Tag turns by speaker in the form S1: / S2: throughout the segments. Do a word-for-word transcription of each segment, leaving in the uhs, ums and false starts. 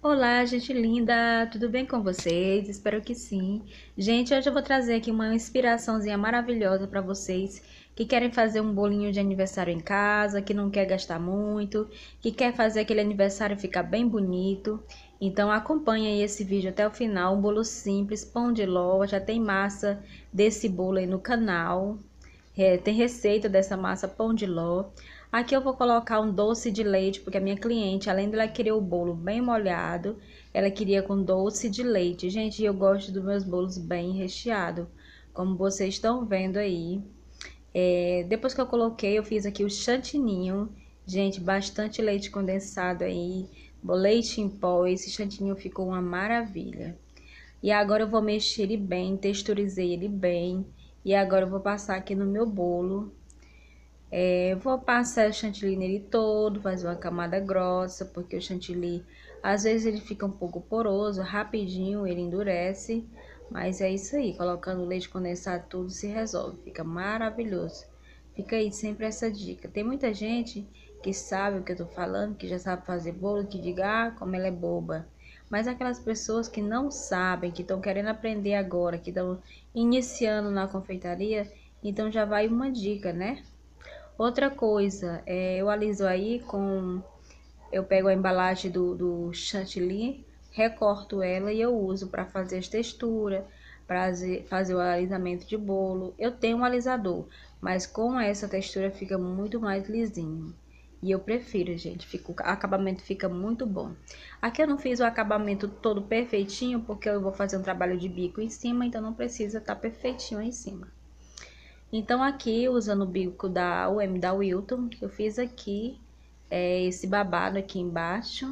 S1: Olá, gente linda, tudo bem com vocês? Espero que sim. Gente, hoje eu vou trazer aqui uma inspiraçãozinha maravilhosa para vocês que querem fazer um bolinho de aniversário em casa, que não quer gastar muito, que quer fazer aquele aniversário ficar bem bonito. Então acompanha aí esse vídeo até o final, um bolo simples, pão de ló, já tem massa desse bolo aí no canal. É, tem receita dessa massa pão de ló. Aqui eu vou colocar um doce de leite, porque a minha cliente, além dela querer o bolo bem molhado, ela queria com doce de leite. Gente, eu gosto dos meus bolos bem recheados, como vocês estão vendo aí. É, depois que eu coloquei, eu fiz aqui o chantininho. Gente, bastante leite condensado aí, leite em pó. Esse chantininho ficou uma maravilha. E agora eu vou mexer ele bem, texturizei ele bem. E agora eu vou passar aqui no meu bolo. É, eu vou passar o chantilly nele todo, fazer uma camada grossa, porque o chantilly, às vezes ele fica um pouco poroso, rapidinho ele endurece. Mas é isso aí, colocando leite condensado tudo se resolve, fica maravilhoso. Fica aí sempre essa dica. Tem muita gente que sabe o que eu tô falando, que já sabe fazer bolo, que diga, ah, como ela é boba. Mas aquelas pessoas que não sabem, que estão querendo aprender agora, que estão iniciando na confeitaria, então já vai uma dica, né? Outra coisa, é, eu aliso aí com... Eu pego a embalagem do, do chantilly, recorto ela e eu uso para fazer as texturas, para fazer o alisamento de bolo. Eu tenho um alisador, mas com essa textura fica muito mais lisinho. E eu prefiro, gente, fica, o acabamento fica muito bom. Aqui eu não fiz o acabamento todo perfeitinho, porque eu vou fazer um trabalho de bico em cima, então não precisa estar perfeitinho em cima. Então aqui, usando o bico da U M da Wilton, eu fiz aqui é, esse babado aqui embaixo.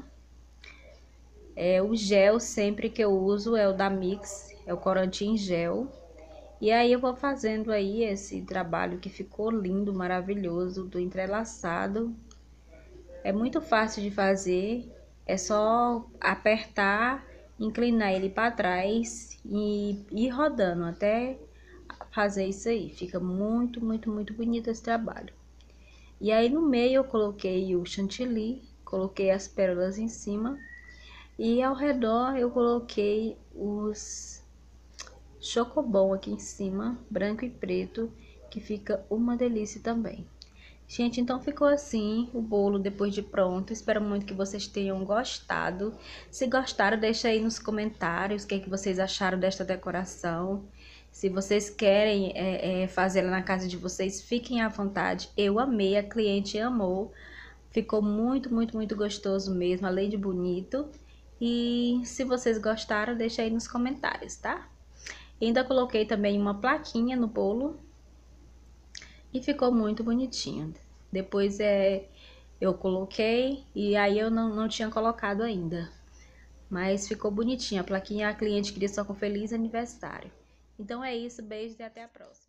S1: É, o gel sempre que eu uso é o da Mix, é o corante em gel. E aí eu vou fazendo aí esse trabalho que ficou lindo, maravilhoso, do entrelaçado. É muito fácil de fazer, é só apertar, inclinar ele para trás e ir rodando até fazer isso aí. Fica muito, muito, muito bonito esse trabalho. E aí no meio eu coloquei o chantilly, coloquei as pérolas em cima e ao redor eu coloquei os chocobom aqui em cima, branco e preto, que fica uma delícia também. Gente, então ficou assim o bolo depois de pronto. Espero muito que vocês tenham gostado. Se gostaram, deixa aí nos comentários o que, é que vocês acharam desta decoração. Se vocês querem é, é, fazer ela na casa de vocês, fiquem à vontade. Eu amei, a cliente amou. Ficou muito, muito, muito gostoso mesmo, além de bonito. E se vocês gostaram, deixa aí nos comentários, tá? E ainda coloquei também uma plaquinha no bolo e ficou muito bonitinho. Depois é, eu coloquei e aí eu não, não tinha colocado ainda. Mas ficou bonitinha a plaquinha, a cliente queria só com feliz aniversário. Então é isso, beijos e até a próxima.